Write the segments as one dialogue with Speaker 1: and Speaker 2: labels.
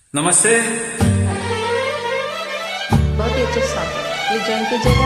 Speaker 1: नमस्ते।
Speaker 2: बहुत ही अच्छा सॉन्ग, प्लीज ज्वाइन कीजिएगा।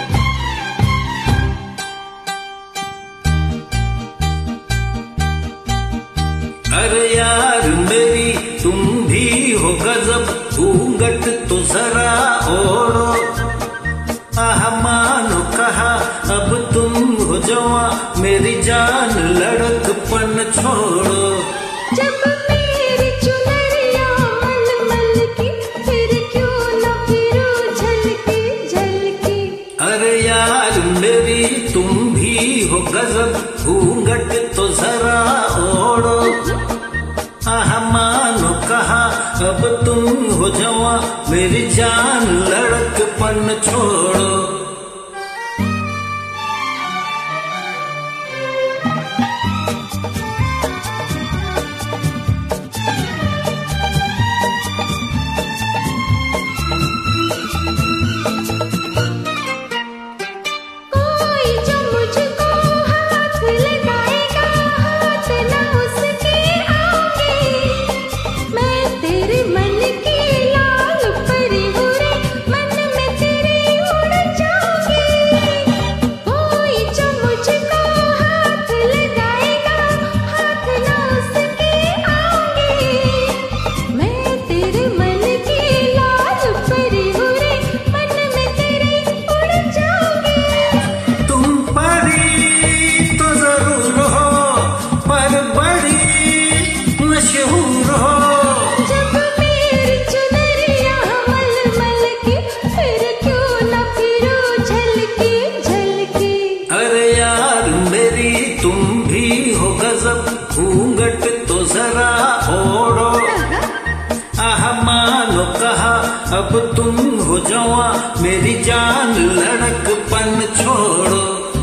Speaker 1: अरे यार मेरी तुम भी हो गजब, घूंघट तो जरा ओढ़ो। आह मानो कहा अब तुम हो जवां, मेरी जान लड़कपन छोड़ो।
Speaker 2: जब मेरी चुनरिया मलमल की, फिर क्यों न फिरूं झलकी झलकी।
Speaker 1: अरे यार मेरी तुम भी हो गजब, घूंघट तो जरा ओढ़ो। आह मानो कहा अब तुम हो जवां, मेरी जान लड़कपन छोड़ो। घूंघट तो जरा ओढ़ो। आह मानो कहा अब तुम हो जवां, मेरी जान लड़कपन छोड़ो।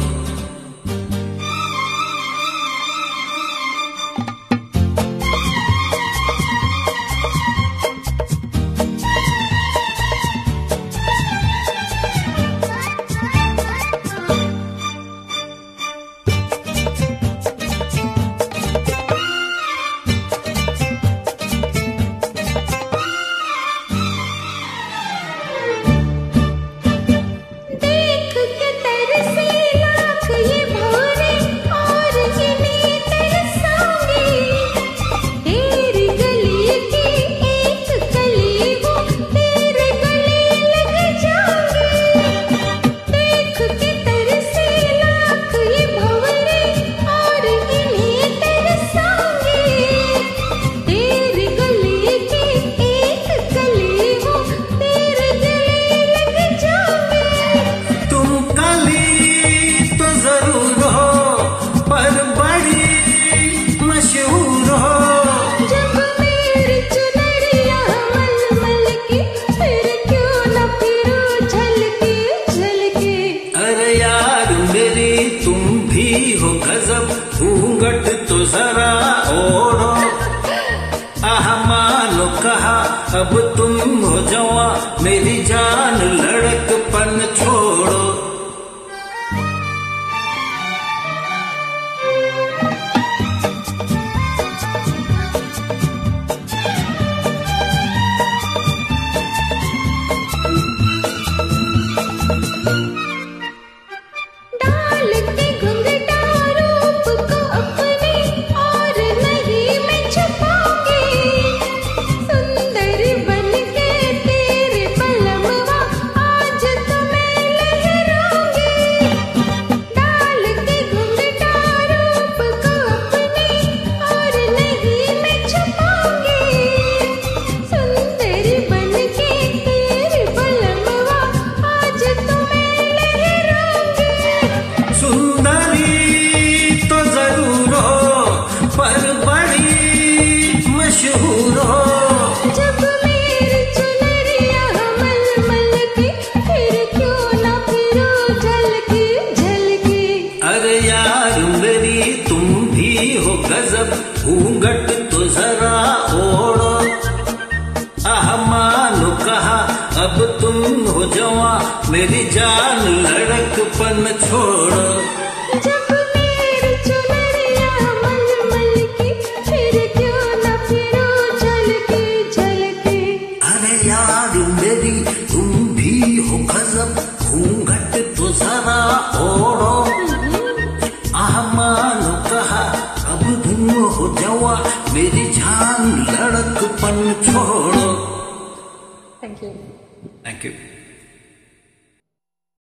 Speaker 1: घूंघट तो जरा ओढ़ो। आह मानो कहा अब तुम हो जवां, मेरी जान लड़कपन छोड़ो। घूंघट तो जरा ओढ़ो। आह मानो कहा अब तुम हो जवां, मेरी जान लड़कपन छोड़ो।
Speaker 2: जब मेरी चुनरिया मलमल की, फिर क्यों न फिरूं झलकी झलकी।
Speaker 1: मेरी जान लड़कपन छोड़ो।
Speaker 2: Thank you.
Speaker 1: Thank you.